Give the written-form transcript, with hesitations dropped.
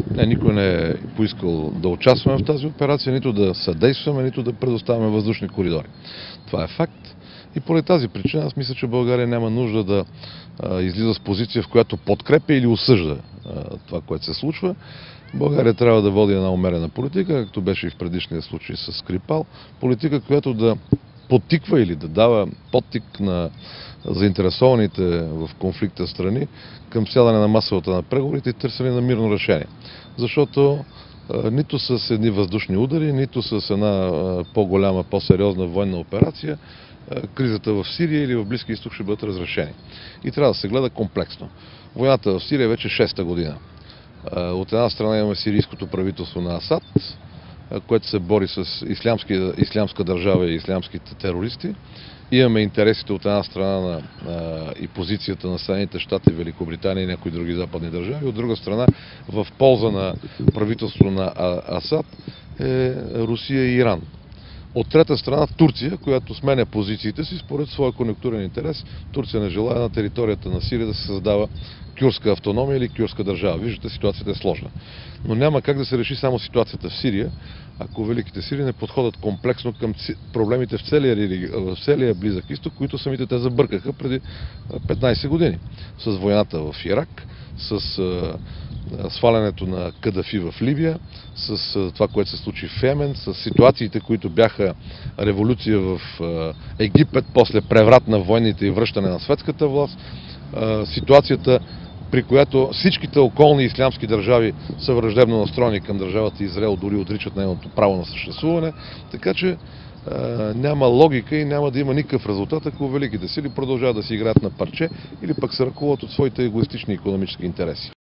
Никой не е поискал да участваме в тази операция, нито да съдействаме, нито да предоставяме въздушни коридори. Това е факт. И поради тази причина аз мисля, че България няма нужда да излиза с позиция, в която подкрепя или осъжда това, което се случва. България трябва да води една умерена политика, както беше и в предишния случай с Скрипал. Политика, която да подтиква или да дава подтик на заинтересованите в конфликта страни към сядане на масовата на преговорите и търсене на мирно решение. Защото нито с едни въздушни удари, нито с една по-голяма, по-сериозна военна операция кризата в Сирия или в Близкия изток ще бъдат разрешени. И трябва да се гледа комплексно. Войната в Сирия е вече 6-та година. От една страна имаме сирийското правителство на Асад, което се бори с ислямска държава и ислямските терористи. Имаме интересите от една страна и позицията на Съединените щати, Великобритания и някои други западни държави. От друга страна, в полза на правителството на Асад е Русия и Иран. От трета страна Турция, която сменя позициите си според своя конюнктурен интерес. Турция не желае на територията на Сирия да се създава кюрдска автономия или кюрдска държава. Виждате, ситуацията е сложна. Но няма как да се реши само ситуацията в Сирия, ако великите сили не подходят комплексно към проблемите в целия Близък изток, които самите те забъркаха преди 15 години. С войната в Ирак, с свалянето на Кадафи в Либия, с това, което се случи в Йемен, с ситуациите, които бяха революция в Египет, после преврат на войните и връщане на светската власт, ситуацията, при която всичките околни ислямски държави са враждебно настроени към държавата Израел, дори отричат нейното право на съществуване, така че няма логика и няма да има никакъв резултат, ако великите сили продължават да си играят на парче или пък се ръководят от своите егоистични икономически интереси.